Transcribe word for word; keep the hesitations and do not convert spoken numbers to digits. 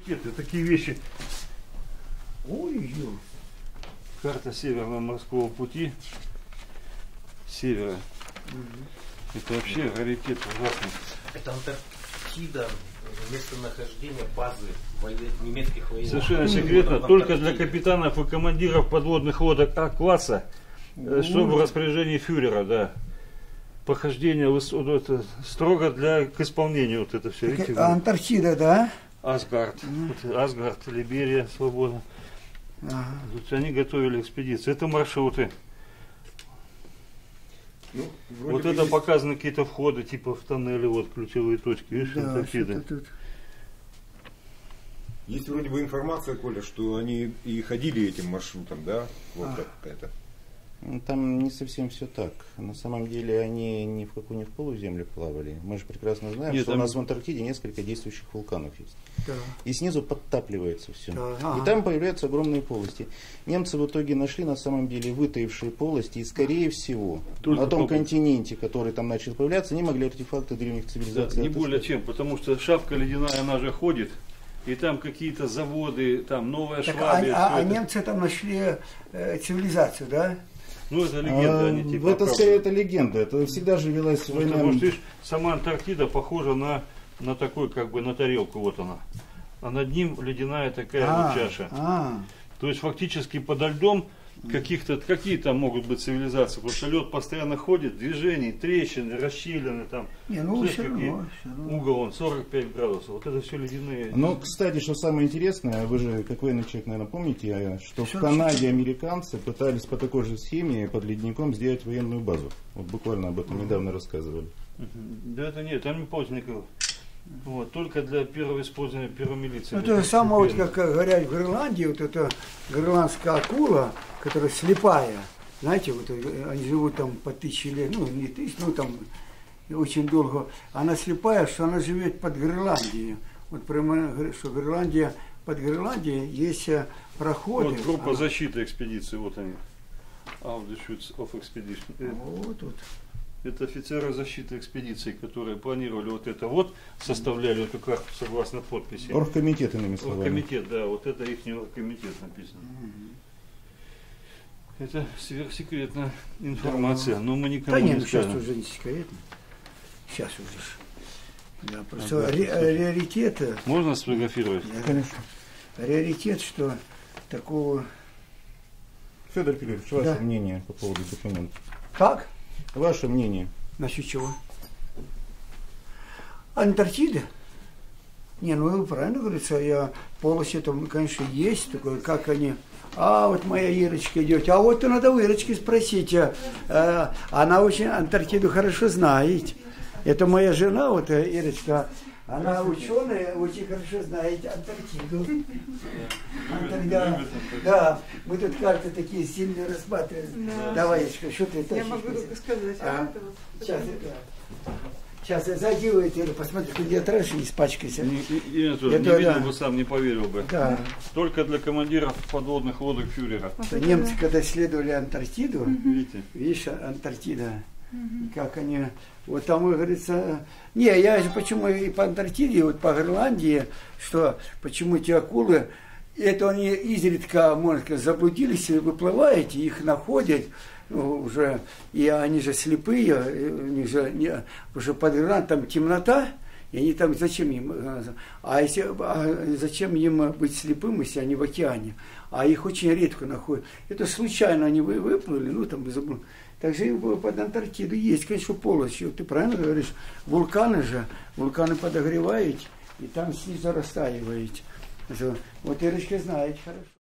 раритеты, такие вещи. Ой-ой. Карта Северного морского пути. Севера. Угу. Это вообще раритет ужасный. Это Антарктида, местонахождение базы немецких военных. Совершенно секретно, только для капитанов и командиров подводных лодок А-класса, чтобы в распоряжении фюрера, да. Похождение это, строго для к исполнению вот это все. Так, а Антарктида, да? Асгард. Mm. Вот, Асгард, Либерия, свобода. Ага. Тут они готовили экспедицию. Это маршруты. Ну, вот это есть... показаны какие-то входы, типа в тоннели, вот ключевые точки. Видишь, да, Антарктида. Тут... Есть вроде бы информация, Коля, что они и ходили этим маршрутом, да? Вот а. как это. Там не совсем все так. На самом деле они ни в какую ни в полуземлю плавали. Мы же прекрасно знаем, Нет, что там... у нас в Антарктиде несколько действующих вулканов есть. Да. И снизу подтапливается все. Да. Ага. И там появляются огромные полости. Немцы в итоге нашли на самом деле вытаившие полости. И скорее всего Только на том попал. континенте, который там начал появляться, не могли артефакты древних цивилизаций. Да, не более чем, потому что шапка ледяная, она же ходит. И там какие-то заводы, там Новая так Швабия. А, а, а немцы там нашли э, цивилизацию, да? Ну, это легенда, а, они типа... Это скорее это легенда, это всегда же велась ну, война... Потому что, видишь, сама Антарктида похожа на, на такой, как бы, на тарелку, вот она. А над ним ледяная такая а, вот чаша. А. То есть, фактически, подо льдом каких-то, какие там могут быть цивилизации, потому что лед постоянно ходит, движений, трещины, расщелины, там, Не, ну, все равно, все равно. Угол, он сорок пять градусов, вот это все ледяные. Ну, кстати, что самое интересное, вы же, как военный человек, наверное, помните, что все в Канаде американцы пытались по такой же схеме под ледником сделать военную базу. Вот буквально об этом недавно рассказывали. Да это нет, там не поздников. Вот, только для первого использования первой милиции. Ну, то же самое, вот, как говорят в Гренландии, вот эта гренландская акула, которая слепая, знаете, вот они живут там по тысяче лет, ну, не тысяч, ну, там очень долго. Она слепая, что она живет под Гренландией. Вот прямо, что Гренландия, под Гренландией есть проходы. Вот группа она... защиты экспедиции, вот они. Outshoots of Expedition. Вот, вот. Это офицеры защиты экспедиции, которые планировали вот это вот, составляли вот как раз согласно подписи. Оргкомитет, иными словами. Оргкомитет, да, вот это их оргкомитет написано. Угу. Это сверхсекретная информация, да, но мы никому да не нет, скажем. сейчас уже не секретно. Сейчас уже. Да, просто раритеты. Можно сфотографировать? Да, конечно. Раритет, что такого... Федор Филиппович, ваше да. мнение по поводу документов? Как? Ваше мнение. Насчет чего? Антарктида? Не, ну вы правильно говорите, я полосы там, конечно, есть, такое, как они. А вот моя Ирочка идет. А вот надо у Ирочки спросить. А, она очень Антарктиду хорошо знает. Это моя жена, вот Ирочка. Она ученая, очень хорошо знает Антарктиду. Антарктида. Да, мы тут карты такие сильно рассматриваем. Да. Давай, Ирочка, что ты тащишь? Я могу только сказать. А? Сейчас, да. Сейчас я зайду, и посмотрю, где трэш, не испачкайся. Не, я, я тоже не видел да. бы, сам не поверил бы. Да. Только для командиров подводных лодок фюрера. Вот немцы, да. когда исследовали Антарктиду, угу. видите, видишь, Антарктида, угу. как они, вот там, говорится, не, я же почему и по Антарктиде, вот по Гренландии, что почему эти акулы, это они изредка, можно сказать, заблудились, выплываете, их находят, ну, уже, и они же слепые, у них же не, уже под Гренландией там темнота, и они там, зачем им, а, если, а зачем им быть слепым, если они в океане, а их очень редко находят. Это случайно они выплыли, ну там забыл. Также под Антарктиду есть, конечно, полость. Ты правильно говоришь, вулканы же, вулканы подогревают, и там снизу растаивают. Вот Ирочка знает хорошо.